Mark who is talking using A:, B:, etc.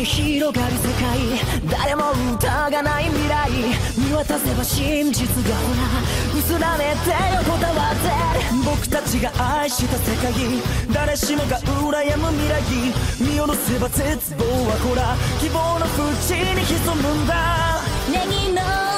A: に広がる世界、誰も疑わない未来、見渡せば真実がほら薄られて横たわってる。僕たちが愛した世界、誰しもが羨む未来、見下ろせば絶望はほら希望の淵に潜むんだ。
B: ネギの